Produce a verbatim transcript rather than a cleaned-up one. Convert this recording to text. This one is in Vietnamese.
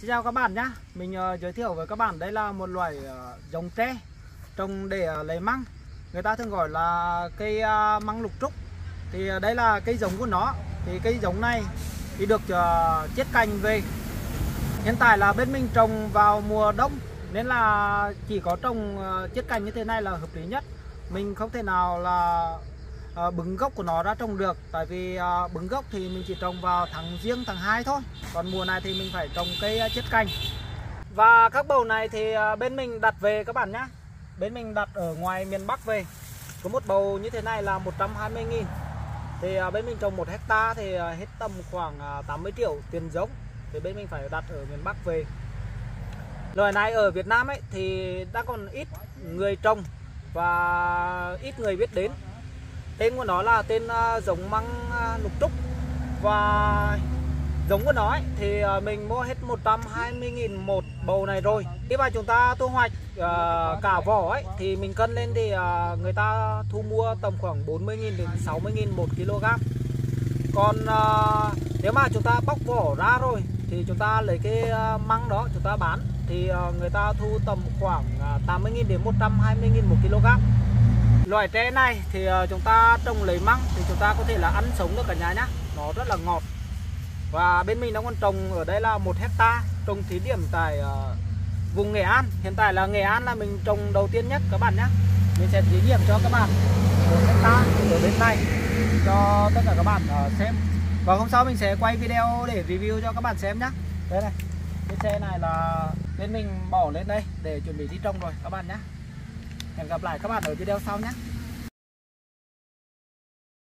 Xin chào các bạn nhé. Mình uh, giới thiệu với các bạn đây là một loại uh, giống tre trồng để uh, lấy măng. Người ta thường gọi là cây uh, măng lục trúc. Thì uh, đây là cây giống của nó. Thì cây giống này thì được uh, chiết cành về. Hiện tại là bên mình trồng vào mùa đông nên là chỉ có trồng uh, chiết cành như thế này là hợp lý nhất. Mình không thể nào là À, bứng gốc của nó ra trồng được. Tại vì à, bứng gốc thì mình chỉ trồng vào tháng giêng tháng hai thôi. Còn mùa này thì mình phải trồng cây à, chiết cành. Và các bầu này thì à, bên mình đặt về các bạn nhé. Bên mình đặt ở ngoài miền Bắc về. Có một bầu như thế này là một trăm hai mươi nghìn. Thì à, bên mình trồng một hecta thì à, hết tầm khoảng à, tám mươi triệu tiền giống. Thì bên mình phải đặt ở miền Bắc về. Loài này ở Việt Nam ấy thì đã còn ít người trồng và ít người biết đến. Tên của nó là tên uh, giống măng uh, lục trúc. Và giống của nó ấy, thì uh, mình mua hết một trăm hai mươi nghìn một bầu này rồi. Khi mà chúng ta thu hoạch uh, cả vỏ ấy, thì mình cân lên thì uh, người ta thu mua tầm khoảng bốn mươi nghìn đến sáu mươi nghìn một kg. Còn uh, nếu mà chúng ta bóc vỏ ra rồi thì chúng ta lấy cái uh, măng đó chúng ta bán thì uh, người ta thu tầm khoảng uh, tám mươi nghìn đến một trăm hai mươi nghìn một kg. Loại tre này thì chúng ta trồng lấy măng thì chúng ta có thể là ăn sống được cả nhà nhá. Nó rất là ngọt. Và bên mình nó còn trồng ở đây là một hecta, trồng thí điểm tại uh, vùng Nghệ An. Hiện tại là Nghệ An là mình trồng đầu tiên nhất các bạn nhé. Mình sẽ thí điểm cho các bạn một hecta ở bên này cho tất cả các bạn uh, xem. Và hôm sau mình sẽ quay video để review cho các bạn xem nhé. Đây này, cái xe này là bên mình bỏ lên đây để chuẩn bị thi trồng rồi các bạn nhé. Hẹn gặp lại các bạn ở video sau nhé.